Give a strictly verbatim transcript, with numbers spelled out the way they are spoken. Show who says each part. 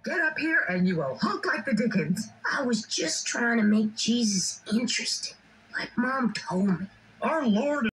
Speaker 1: Get up here and you will honk like the Dickens.
Speaker 2: I was just trying to make Jesus interesting, like Mom told me.
Speaker 3: Our Lord